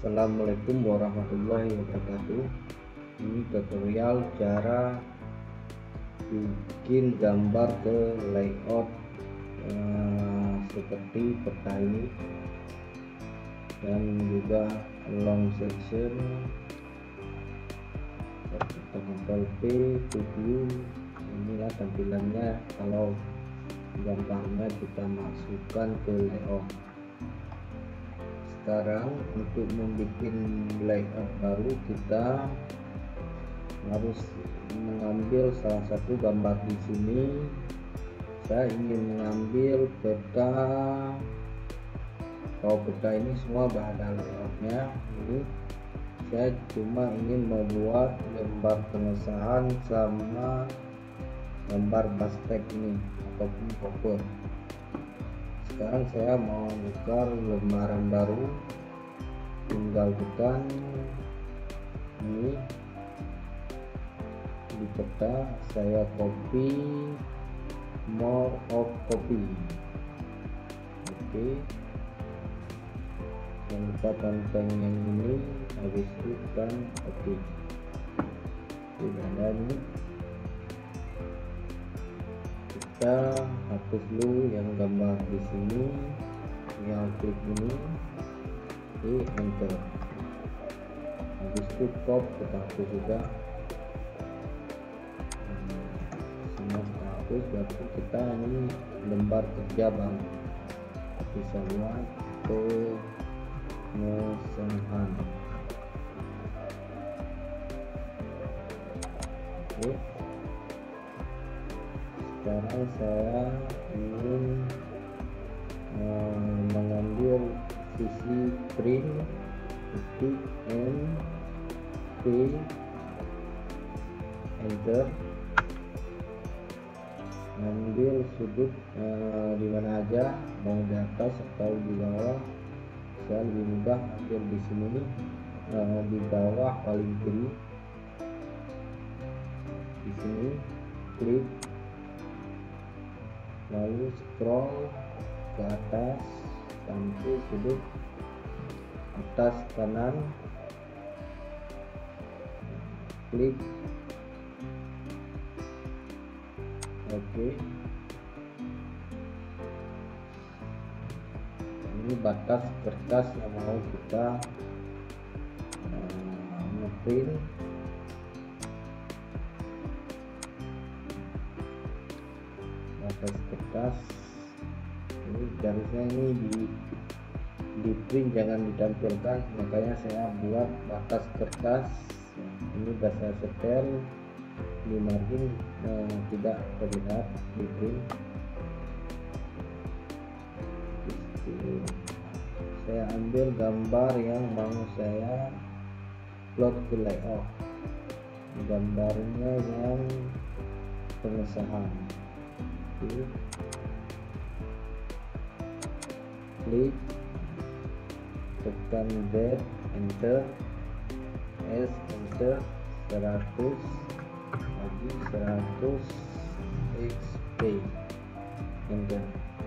Assalamualaikum warahmatullahi wabarakatuh. Ini tutorial cara bikin gambar ke layout seperti peta ini dan juga long section. Ctrl P to view. Inilah tampilannya kalau gambarnya kita masukkan ke layout. Sekarang untuk membuat layout baru kita harus mengambil salah satu gambar di sini. Saya ingin mengambil peta. Kalau peta ini semua ada layoutnya. Ini saya cuma ingin membuat gambar pengesahan sama gambar bastek ini ataupun cover. Sekarang saya mau buka lembaran baru, tinggal tekan ini di peta, saya copy, more of copy. Oke, jangan lupa tentang yang ini, habis itu kan oke. Sudah ada nih, kita hapus dulu yang gambar di sini, yang klik ini, di enter. Habis itu crop kita hapus juga, semua kita hapus. Berarti kita ini lembar kerja bang, bisa buat pengesahan. Oke. Sekarang saya ingin mengambil sisi print, titik N P, enter, ambil sudut di mana aja, mau di atas atau di bawah. Saya lebih mudah ambil di sini, di bawah paling kiri. Di sini klik, lalu scroll ke atas sampai sudut atas kanan, klik oke. Ini batas kertas yang mau kita ngeprint. Batas kertas ini garisnya ini di print, jangan ditampilkan, makanya saya buat batas kertas. Ini bahasa setel di margin, tidak terlihat di print. Saya ambil gambar yang mau saya plot ke layout, gambarnya yang pengesahan. Klik, tekan Z, enter, S, enter, 100, lagi 100, XP, enter.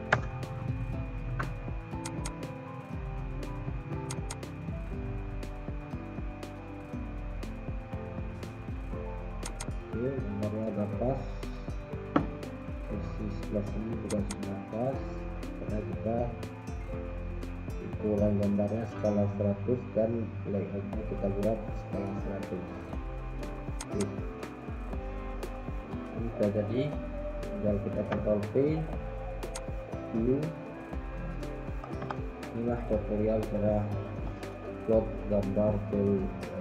Oke, gambarnya agak pas, posisi sebelah sini bukan sebelah pas, karena kita ukuran gambarnya skala 100 dan layoutnya kita buat skala 100. Ini sudah jadi, tinggal kita Ctrl P, view. Inilah tutorial cara plot gambar ke